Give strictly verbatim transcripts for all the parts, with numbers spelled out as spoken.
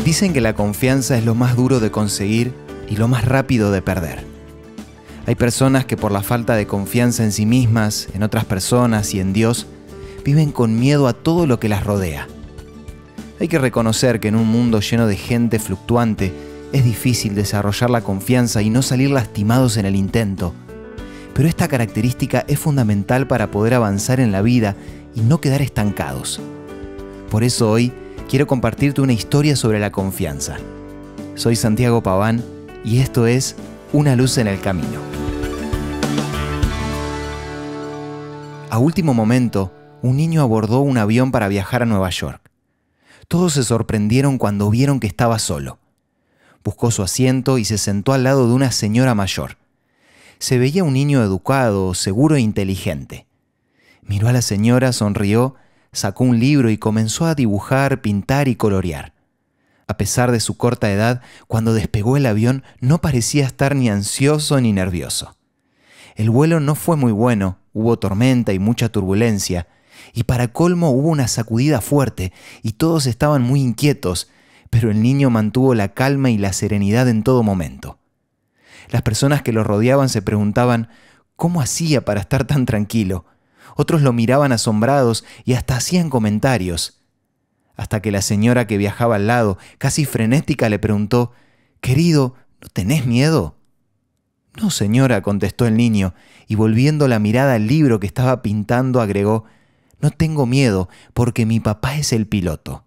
Dicen que la confianza es lo más duro de conseguir y lo más rápido de perder. Hay personas que por la falta de confianza en sí mismas, en otras personas y en Dios, viven con miedo a todo lo que las rodea. Hay que reconocer que en un mundo lleno de gente fluctuante es difícil desarrollar la confianza y no salir lastimados en el intento. Pero esta característica es fundamental para poder avanzar en la vida y no quedar estancados. Por eso hoy quiero compartirte una historia sobre la confianza. Soy Santiago Paván y esto es Una luz en el camino. A último momento, un niño abordó un avión para viajar a Nueva York. Todos se sorprendieron cuando vieron que estaba solo. Buscó su asiento y se sentó al lado de una señora mayor. Se veía un niño educado, seguro e inteligente. Miró a la señora, sonrió, sacó un libro y comenzó a dibujar, pintar y colorear. A pesar de su corta edad, cuando despegó el avión no parecía estar ni ansioso ni nervioso. El vuelo no fue muy bueno, hubo tormenta y mucha turbulencia, y para colmo hubo una sacudida fuerte y todos estaban muy inquietos, pero el niño mantuvo la calma y la serenidad en todo momento. Las personas que lo rodeaban se preguntaban ¿cómo hacía para estar tan tranquilo? Otros lo miraban asombrados y hasta hacían comentarios. Hasta que la señora que viajaba al lado, casi frenética, le preguntó «Querido, ¿no tenés miedo?» «No, señora», contestó el niño, y volviendo la mirada al libro que estaba pintando agregó «No tengo miedo porque mi papá es el piloto».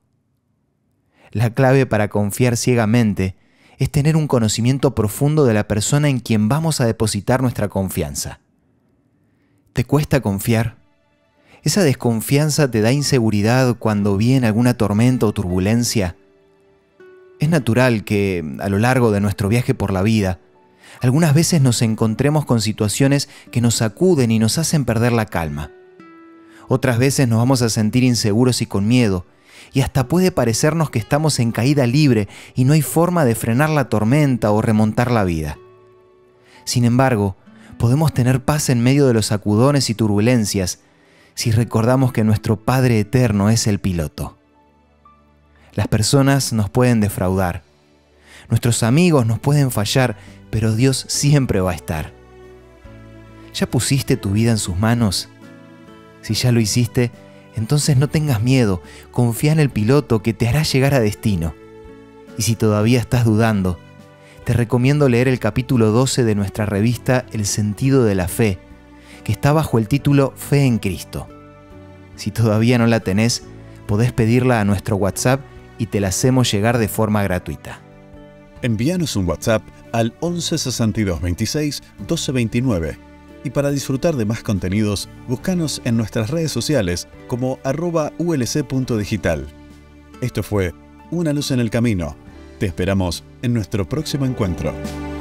La clave para confiar ciegamente es tener un conocimiento profundo de la persona en quien vamos a depositar nuestra confianza. ¿Te cuesta confiar? ¿Esa desconfianza te da inseguridad cuando viene alguna tormenta o turbulencia? Es natural que, a lo largo de nuestro viaje por la vida, algunas veces nos encontremos con situaciones que nos sacuden y nos hacen perder la calma. Otras veces nos vamos a sentir inseguros y con miedo, y hasta puede parecernos que estamos en caída libre y no hay forma de frenar la tormenta o remontar la vida. Sin embargo, podemos tener paz en medio de los sacudones y turbulencias si recordamos que nuestro Padre Eterno es el piloto. Las personas nos pueden defraudar, nuestros amigos nos pueden fallar, pero Dios siempre va a estar. ¿Ya pusiste tu vida en sus manos? Si ya lo hiciste, entonces no tengas miedo, confía en el piloto que te hará llegar a destino. Y si todavía estás dudando, te recomiendo leer el capítulo doce de nuestra revista El sentido de la fe, que está bajo el título Fe en Cristo. Si todavía no la tenés, podés pedirla a nuestro WhatsApp y te la hacemos llegar de forma gratuita. Envíanos un WhatsApp al once sesenta y dos veintiséis doce veintinueve y para disfrutar de más contenidos, búscanos en nuestras redes sociales como arroba ulc punto digital. Esto fue Una luz en el camino. Te esperamos en nuestro próximo encuentro.